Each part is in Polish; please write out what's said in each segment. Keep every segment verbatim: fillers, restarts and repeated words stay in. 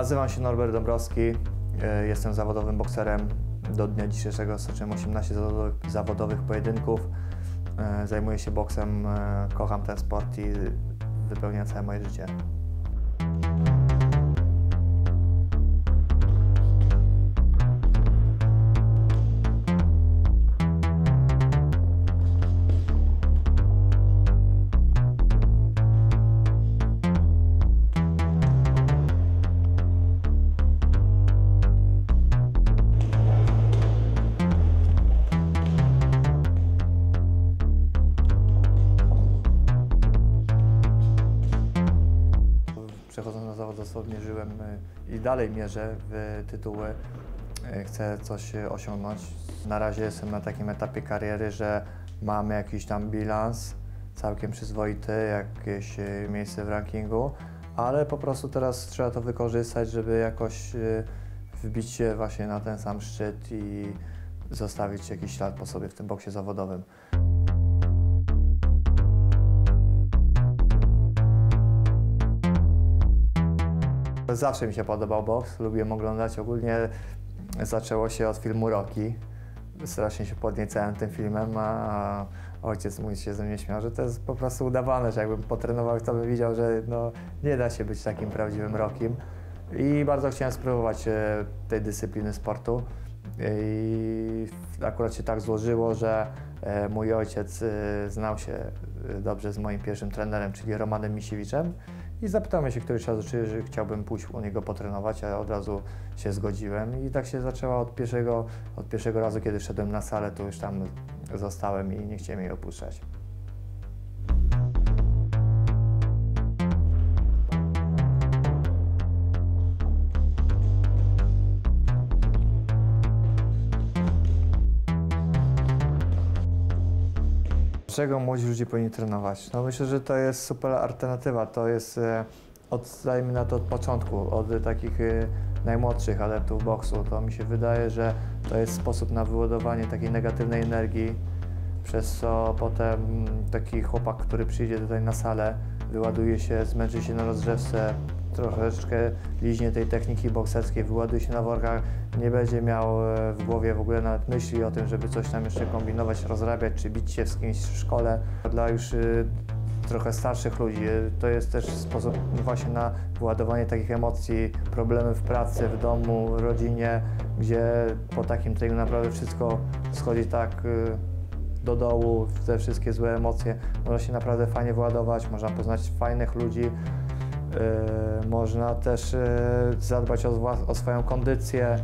Nazywam się Norbert Dąbrowski, jestem zawodowym bokserem. Do dnia dzisiejszego stoczyłem osiemnaście zawodowych, zawodowych pojedynków. Zajmuję się boksem, kocham ten sport i wypełnia całe moje życie. Przechodząc na zawód dosłownie żyłem i dalej mierzę w tytuły. Chcę coś osiągnąć. Na razie jestem na takim etapie kariery, że mam jakiś tam bilans całkiem przyzwoity, jakieś miejsce w rankingu, ale po prostu teraz trzeba to wykorzystać, żeby jakoś wbić się właśnie na ten sam szczyt i zostawić jakiś ślad po sobie w tym boksie zawodowym. Zawsze mi się podobał boks, lubiłem oglądać. Ogólnie zaczęło się od filmu Rocky. Strasznie się podniecałem tym filmem, a ojciec mój się ze mnie śmiał, że to jest po prostu udawane, że jakbym potrenował, to bym widział, że no, nie da się być takim prawdziwym Rockiem. I bardzo chciałem spróbować tej dyscypliny sportu. I akurat się tak złożyło, że mój ojciec znał się dobrze z moim pierwszym trenerem, czyli Romanem Misiewiczem. I zapytał mnie się któryś raz, czy chciałbym pójść u niego potrenować, a od razu się zgodziłem. I tak się zaczęło od pierwszego, od pierwszego razu, kiedy szedłem na salę, to już tam zostałem i nie chciałem jej opuszczać. Czego młodzi ludzie powinni trenować? No myślę, że to jest super alternatywa. To jest, od, dajmy na to od początku, od takich najmłodszych adeptów boksu. To mi się wydaje, że to jest sposób na wyładowanie takiej negatywnej energii, przez co potem taki chłopak, który przyjdzie tutaj na salę, wyładuje się, zmęczy się na rozgrzewce, troszeczkę liźnie tej techniki bokserskiej, wyładuje się na workach, nie będzie miał w głowie w ogóle nawet myśli o tym, żeby coś tam jeszcze kombinować, rozrabiać, czy bić się z kimś w szkole. Dla już y, trochę starszych ludzi to jest też sposób właśnie na wyładowanie takich emocji, problemy w pracy, w domu, w rodzinie, gdzie po takim treningu naprawdę wszystko schodzi tak y, do dołu, te wszystkie złe emocje. Można się naprawdę fajnie wyładować, można poznać fajnych ludzi. Yy, można też yy, zadbać o, o swoją kondycję,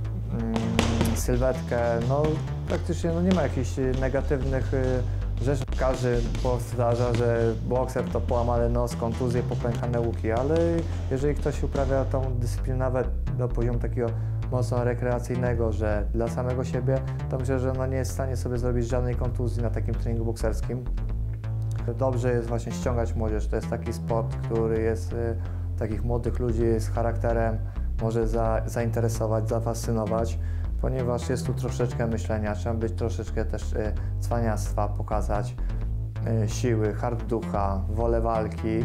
yy, sylwetkę. No, praktycznie no, nie ma jakichś negatywnych yy, rzeczy. Każdy powtarza, że bokser to połamany nos, kontuzje, popękane łuki, ale jeżeli ktoś uprawia tą dyscyplinę nawet do poziomu takiego mocno rekreacyjnego, że dla samego siebie, to myślę, że no, nie jest w stanie sobie zrobić żadnej kontuzji na takim treningu bokserskim. Dobrze jest właśnie ściągać młodzież. To jest taki sport, który jest y, takich młodych ludzi z charakterem, może za, zainteresować, zafascynować, ponieważ jest tu troszeczkę myślenia, trzeba być troszeczkę też y, cwaniactwa, pokazać y, siły, hard ducha, wolę walki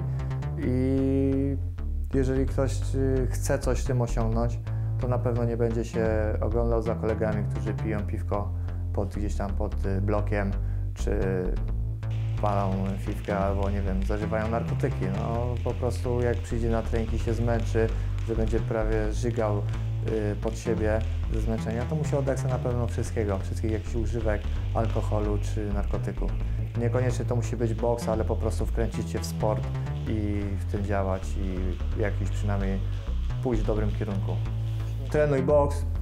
i jeżeli ktoś y, chce coś w tym osiągnąć, to na pewno nie będzie się oglądał za kolegami, którzy piją piwko pod, gdzieś tam pod y, blokiem, czy palą fifkę albo nie wiem, zażywają narkotyki. No po prostu jak przyjdzie na trening i się zmęczy, że będzie prawie żygał y, pod siebie ze zmęczenia, to musi oddać sobie na pewno wszystkiego, wszystkich jakichś używek, alkoholu czy narkotyków. Niekoniecznie to musi być boks, ale po prostu wkręcić się w sport i w tym działać i jakiś przynajmniej pójść w dobrym kierunku. Trenuj boks,